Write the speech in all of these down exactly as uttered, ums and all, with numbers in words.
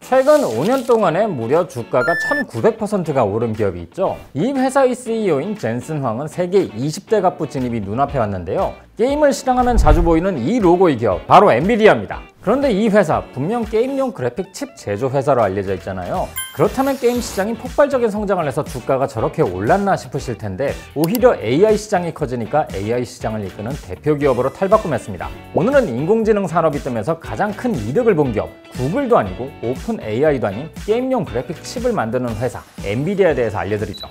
최근 오 년 동안에 무려 주가가 천구백 퍼센트가 오른 기업이 있죠. 이 회사의 씨이오인 젠슨 황은 세계 이십 대 갑부 진입이 눈앞에 왔는데요. 게임을 실행하면 자주 보이는 이 로고의 기업, 바로 엔비디아입니다. 그런데 이 회사 분명 게임용 그래픽 칩 제조 회사로 알려져 있잖아요. 그렇다면 게임 시장이 폭발적인 성장을 해서 주가가 저렇게 올랐나 싶으실 텐데, 오히려 에이아이 시장이 커지니까 에이아이 시장을 이끄는 대표 기업으로 탈바꿈했습니다. 오늘은 인공지능 산업이 뜨면서 가장 큰 이득을 본 기업, 구글도 아니고 오픈 에이아이도 아닌 게임용 그래픽 칩을 만드는 회사 엔비디아에 대해서 알려드리죠.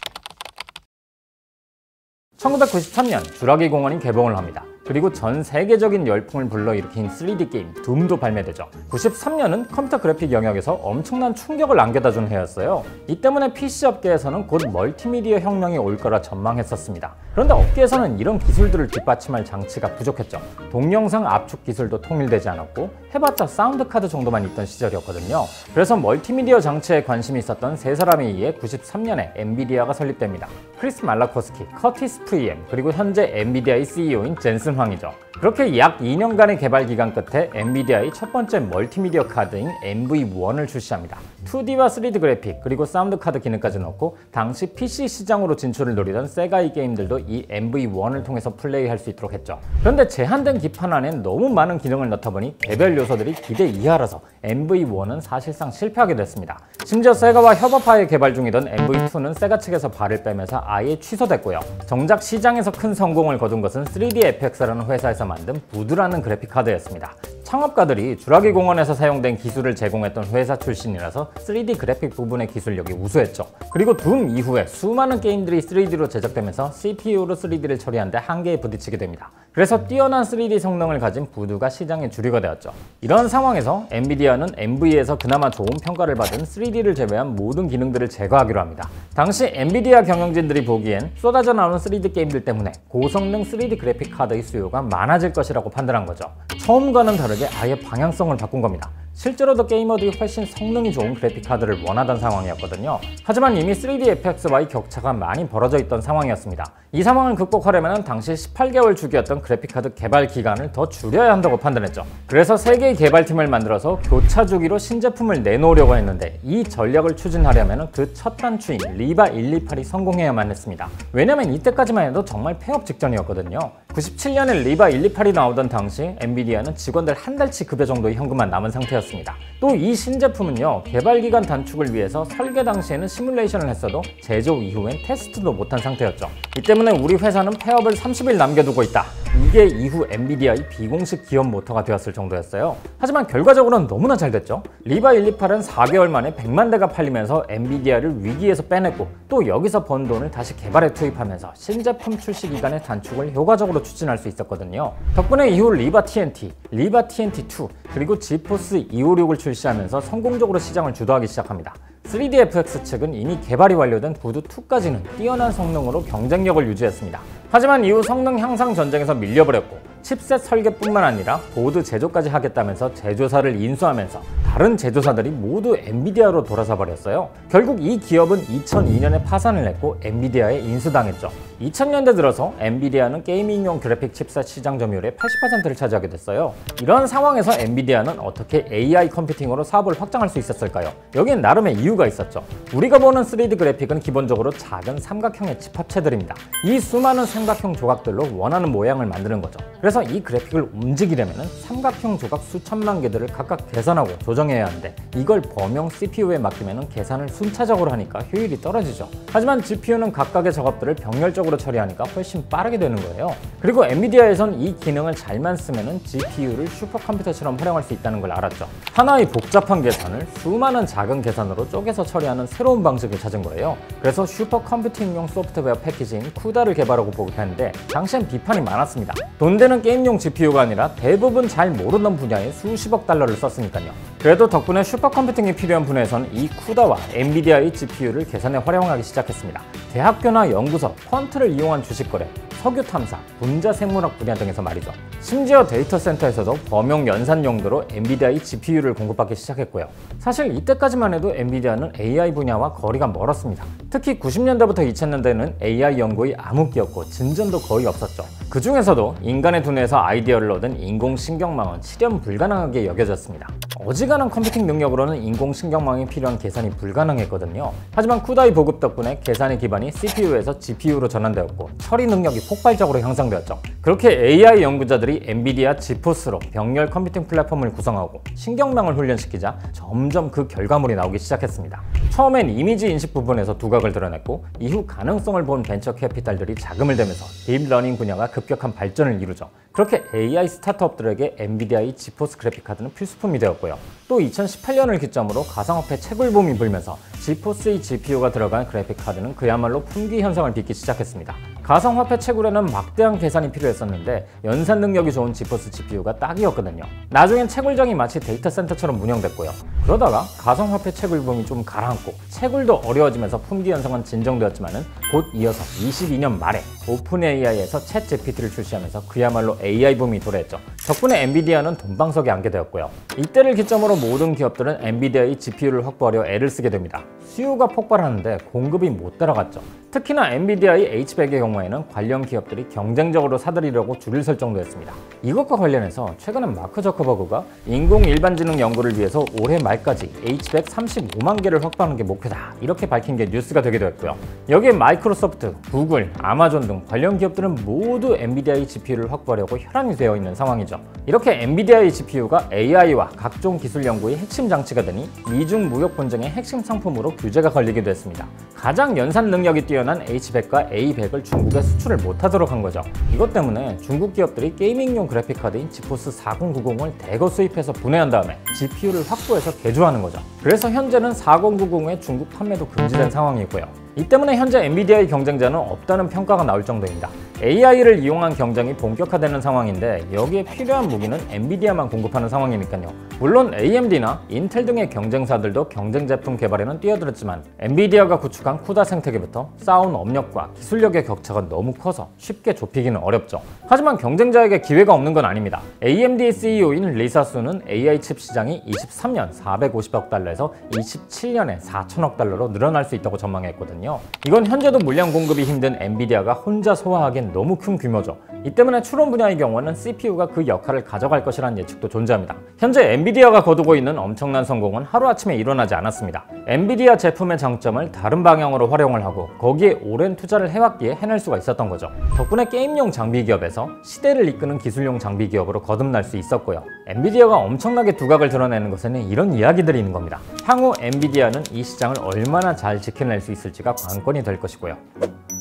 천구백구십삼 년 주라기 공원이 개봉을 합니다. 그리고 전 세계적인 열풍을 불러일으킨 쓰리디 게임 둠도 발매되죠. 구십삼 년은 컴퓨터 그래픽 영역에서 엄청난 충격을 안겨다준 해였어요. 이 때문에 피씨 업계에서는 곧 멀티미디어 혁명이 올 거라 전망했었습니다. 그런데 업계에서는 이런 기술들을 뒷받침할 장치가 부족했죠. 동영상 압축 기술도 통일되지 않았고 해봤자 사운드 카드 정도만 있던 시절이었거든요. 그래서 멀티미디어 장치에 관심이 있었던 세 사람에 의해 구십삼 년에 엔비디아가 설립됩니다. 크리스 말라코스키, 커티스 프리엠, 그리고 현재 엔비디아의 씨이오인 젠슨 황이죠. 그렇게 약 이 년간의 개발 기간 끝에 엔비디아의 첫 번째 멀티미디어 카드인 엠브이 원을 출시합니다. 투디와 쓰리디 그래픽, 그리고 사운드 카드 기능까지 넣고 당시 피씨 시장으로 진출을 노리던 세가의 게임들도 이 엠브이 원을 통해서 플레이할 수 있도록 했죠. 그런데 제한된 기판 안엔 너무 많은 기능을 넣다 보니 개별 요소들이 기대 이하라서 엠브이 원은 사실상 실패하게 됐습니다. 심지어 세가와 협업하에 개발 중이던 엠브이 투는 세가 측에서 발을 빼면서 아예 취소됐고요. 정작 시장에서 큰 성공을 거둔 것은 쓰리디 에프엑스라는 회사에서 만든 부드라는 그래픽 카드였습니다. 창업가들이 주라기 공원에서 사용된 기술을 제공했던 회사 출신이라서 쓰리디 그래픽 부분의 기술력이 우수했죠. 그리고 둠 이후에 수많은 게임들이 쓰리디로 제작되면서 씨피유로 쓰리디를 처리하는 데 한계에 부딪히게 됩니다. 그래서 뛰어난 쓰리디 성능을 가진 부두가 시장의 주류가 되었죠. 이런 상황에서 엔비디아는 엠브이에서 그나마 좋은 평가를 받은 쓰리디를 제외한 모든 기능들을 제거하기로 합니다. 당시 엔비디아 경영진들이 보기엔 쏟아져 나오는 쓰리디 게임들 때문에 고성능 쓰리디 그래픽 카드의 수요가 많아질 것이라고 판단한 거죠. 처음과는 다르게 아예 방향성을 바꾼 겁니다. 실제로도 게이머들이 훨씬 성능이 좋은 그래픽 카드를 원하던 상황이었거든요. 하지만 이미 쓰리디 에프엑스와의 격차가 많이 벌어져 있던 상황이었습니다. 이 상황을 극복하려면 당시 십팔 개월 주기였던 그래픽카드 개발 기간을 더 줄여야 한다고 판단했죠. 그래서 세 개의 개발팀을 만들어서 교차 주기로 신제품을 내놓으려고 했는데, 이 전략을 추진하려면 그 첫 단추인 리바 일이팔이 성공해야만 했습니다. 왜냐면 이때까지만 해도 정말 폐업 직전이었거든요. 구십칠 년에 리바 일이팔이 나오던 당시 엔비디아는 직원들 한 달치 급여 정도의 현금만 남은 상태였습니다. 또 이 신제품은요, 개발기간 단축을 위해서 설계 당시에는 시뮬레이션을 했어도 제조 이후엔 테스트도 못한 상태였죠. 이 때문에 우리 회사는 폐업을 삼십 일 남겨두고 있다. 이게 이후 엔비디아의 비공식 기업 모토가 되었을 정도였어요. 하지만 결과적으로는 너무나 잘 됐죠. 리바 일이팔은 사 개월 만에 백만 대가 팔리면서 엔비디아를 위기에서 빼냈고, 또 여기서 번 돈을 다시 개발에 투입하면서 신제품 출시 기간의 단축을 효과적으로 추진할 수 있었거든요. 덕분에 이후 리바 티엔티, 리바 티엔티 투, 그리고 지포스 이오육을 출시하면서 성공적으로 시장을 주도하기 시작합니다. 쓰리디 에프엑스 측은 이미 개발이 완료된 부두 투까지는 뛰어난 성능으로 경쟁력을 유지했습니다. 하지만 이후 성능 향상 전쟁에서 밀려버렸고, 칩셋 설계뿐만 아니라 보드 제조까지 하겠다면서 제조사를 인수하면서 다른 제조사들이 모두 엔비디아로 돌아서 버렸어요. 결국 이 기업은 이천이 년에 파산을 했고 엔비디아에 인수당했죠. 이천 년대 들어서 엔비디아는 게이밍용 그래픽 칩셋 시장 점유율의 팔십 퍼센트를 차지하게 됐어요. 이런 상황에서 엔비디아는 어떻게 에이아이 컴퓨팅으로 사업을 확장할 수 있었을까요? 여기엔 나름의 이유가 있었죠. 우리가 보는 쓰리디 그래픽은 기본적으로 작은 삼각형의 칩 합체들입니다. 이 수많은 삼각형 조각들로 원하는 모양을 만드는 거죠. 그래서 이 그래픽을 움직이려면 삼각형 조각 수천만 개들을 각각 계산하고 조정해야 하는데, 이걸 범용 씨피유에 맡기면 계산을 순차적으로 하니까 효율이 떨어지죠. 하지만 지피유는 각각의 작업들을 병렬적으로 처리하니까 훨씬 빠르게 되는 거예요. 그리고 엔비디아에선 이 기능을 잘만 쓰면 지피유를 슈퍼컴퓨터처럼 활용할 수 있다는 걸 알았죠. 하나의 복잡한 계산을 수많은 작은 계산으로 쪼개서 처리하는 새로운 방식을 찾은 거예요. 그래서 슈퍼컴퓨팅용 소프트웨어 패키지인 쿠다를 개발하고 보급했는데, 당시엔 비판이 많았습니다. 돈 되는 게임용 지피유가 아니라 대부분 잘 모르는 분야에 수십억 달러를 썼으니까요. 그래도 덕분에 슈퍼컴퓨팅이 필요한 분야에선 이 쿠다와 엔비디아의 지피유를 계산에 활용하기 시작했습니다. 대학교나 연구소, 퀀트를 이용한 주식거래, 석유 탐사, 분자생물학 분야 등에서 말이죠. 심지어 데이터 센터에서도 범용 연산 용도로 엔비디아의 지피유를 공급받기 시작했고요. 사실 이때까지만 해도 엔비디아는 에이아이 분야와 거리가 멀었습니다. 특히 구십 년대부터 이천 년대는 에이아이 연구의 암흑기였고 진전도 거의 없었죠. 그 중에서도 인간의 두뇌에서 아이디어를 얻은 인공신경망은 실현 불가능하게 여겨졌습니다. 어지간한 컴퓨팅 능력으로는 인공신경망이 필요한 계산이 불가능했거든요. 하지만 쿠다이 보급 덕분에 계산의 기반이 씨피유에서 지피유로 전환되었고 처리 능력이 폭발적으로 향상되었죠. 그렇게 에이아이 연구자들이 엔비디아 지포스로 병렬 컴퓨팅 플랫폼을 구성하고 신경망을 훈련시키자 점점 그 결과물이 나오기 시작했습니다. 처음엔 이미지 인식 부분에서 두각을 드러냈고 이후 가능성을 본 벤처 캐피탈들이 자금을 대면서 딥러닝 분야가 급격한 발전을 이루죠. 그렇게 에이아이 스타트업들에게 엔비디아의 지포스 그래픽카드는 필수품이 되었고요. 또 이천십팔 년을 기점으로 가상화폐 채굴붐이 불면서 지포스의 지피유가 들어간 그래픽카드는 그야말로 품귀 현상을 빚기 시작했습니다. 가상화폐 채굴에는 막대한 계산이 필요했었는데 연산 능력이 좋은 지포스 지피유가 딱이었거든요. 나중엔 채굴장이 마치 데이터 센터처럼 운영됐고요. 그러다가 가상화폐 채굴붐이 좀 가라앉고 채굴도 어려워지면서 품귀 현상은 진정되었지만은 곧 이어서 이십이 년 말에 오픈에이아이에서 챗 지피티를 출시하면서 그야말로 에이아이 붐이 도래했죠. 덕분에 엔비디아는 돈방석에 앉게 되었고요. 이때를 기점으로 모든 기업들은 엔비디아의 지피유를 확보하려 애를 쓰게 됩니다. 수요가 폭발하는데 공급이 못 따라갔죠. 특히나 엔비디아의 에이치백의 경우에는 관련 기업들이 경쟁적으로 사들이려고 줄을 설 정도였습니다. 이것과 관련해서 최근에 마크 저커버그가 인공 일반지능 연구를 위해서 올해 말까지 에이치백 삼십오만 개를 확보하는 게 목표다 이렇게 밝힌 게 뉴스가 되게 되었고요. 여기에 마이크로소프트, 구글, 아마존 등 관련 기업들은 모두 엔비디아의 지피유를 확보하려고 혈안이 되어 있는 상황이죠. 이렇게 엔비디아의 지피유가 에이아이와 각종 기술 연구의 핵심 장치가 되니 미중 무역 분쟁의 핵심 상품으로 규제가 걸리기도 했습니다. 가장 연산 능력이 뛰어난 에이치백과 에이백을 중국에 수출을 못하도록 한 거죠. 이것 때문에 중국 기업들이 게이밍용 그래픽카드인 지포스 사공구공을 대거 수입해서 분해한 다음에 지피유를 확보해서 개조하는 거죠. 그래서 현재는 사공구공의 중국 판매도 금지된 상황이고요. 이 때문에 현재 엔비디아의 경쟁자는 없다는 평가가 나올 정도입니다. 에이아이를 이용한 경쟁이 본격화되는 상황인데 여기에 필요한 무기는 엔비디아만 공급하는 상황이니까요. 물론 에이엠디나 인텔 등의 경쟁사들도 경쟁 제품 개발에는 뛰어들었지만 엔비디아가 구축한 쿠다 생태계부터 쌓아온 업력과 기술력의 격차가 너무 커서 쉽게 좁히기는 어렵죠. 하지만 경쟁자에게 기회가 없는 건 아닙니다. 에이엠디 씨이오인 리사 수는 에이아이 칩 시장이 이십삼 년 사백오십억 달러에서 이십칠 년에 사천억 달러로 늘어날 수 있다고 전망했거든요. 이건 현재도 물량 공급이 힘든 엔비디아가 혼자 소화하기엔 너무 큰 규모죠. 이 때문에 추론 분야의 경우는 씨피유가 그 역할을 가져갈 것이라는 예측도 존재합니다. 현재 엔비디아가 거두고 있는 엄청난 성공은 하루아침에 일어나지 않았습니다. 엔비디아 제품의 장점을 다른 방향으로 활용을 하고 거기에 오랜 투자를 해왔기에 해낼 수가 있었던 거죠. 덕분에 게임용 장비 기업에서 시대를 이끄는 기술용 장비 기업으로 거듭날 수 있었고요. 엔비디아가 엄청나게 두각을 드러내는 것에는 이런 이야기들이 있는 겁니다. 향후 엔비디아는 이 시장을 얼마나 잘 지켜낼 수 있을지가 관건이 될 것이고요.